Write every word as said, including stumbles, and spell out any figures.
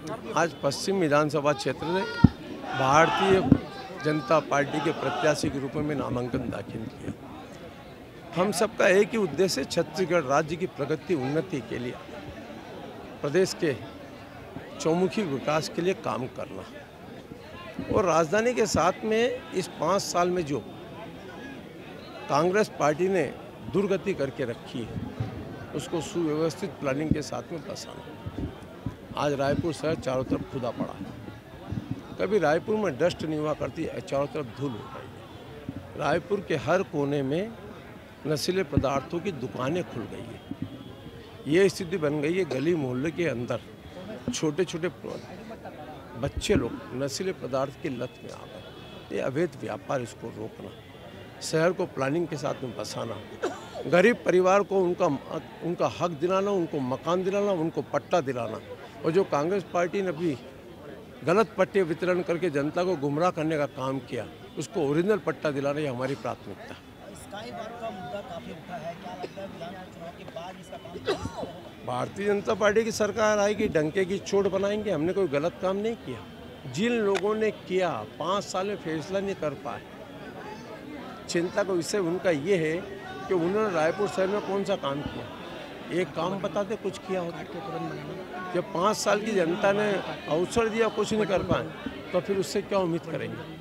आज पश्चिम विधानसभा क्षेत्र में भारतीय जनता पार्टी के प्रत्याशी के रूप में नामांकन दाखिल किया। हम सबका एक ही उद्देश्य है, छत्तीसगढ़ राज्य की प्रगति उन्नति के लिए, प्रदेश के चौमुखी विकास के लिए काम करना। और राजधानी के साथ में इस पाँच साल में जो कांग्रेस पार्टी ने दुर्गति करके रखी है, उसको सुव्यवस्थित प्लानिंग के साथ में बसाना। आज रायपुर शहर चारों तरफ खुदा पड़ा है। कभी रायपुर में डस्ट नहीं हुआ करती, चारों तरफ धूल हो गई है। रायपुर के हर कोने में नशीले पदार्थों की दुकानें खुल गई है। ये स्थिति बन गई है, गली मोहल्ले के अंदर छोटे छोटे बच्चे लोग नशीले पदार्थ की लत में आ गए। ये अवैध व्यापार, इसको रोकना, शहर को प्लानिंग के साथ में बसाना, गरीब परिवार को उनका उनका हक दिलाना, उनको मकान दिलाना, उनको पट्टा दिलाना। और जो कांग्रेस पार्टी ने अभी गलत पट्टे वितरण करके जनता को गुमराह करने का काम किया, उसको ओरिजिनल पट्टा दिलाना, ये हमारी प्राथमिकता है। स्काई बार का मुद्दा काफी उठा है, क्या लगता है विधानसभा चुनाव के बाद इसका काम भारतीय जनता पार्टी की सरकार आएगी, डंके की चोट बनाएंगे। हमने कोई गलत काम नहीं किया। जिन लोगों ने किया, पाँच साल में फैसला नहीं कर पाए, चिंता का विषय उनका ये है कि उन्होंने रायपुर शहर में कौन सा काम किया। एक काम बताते कुछ किया होता। जब पाँच साल की जनता ने अवसर दिया, कुछ नहीं कर पाए, तो फिर उससे क्या उम्मीद करेंगे।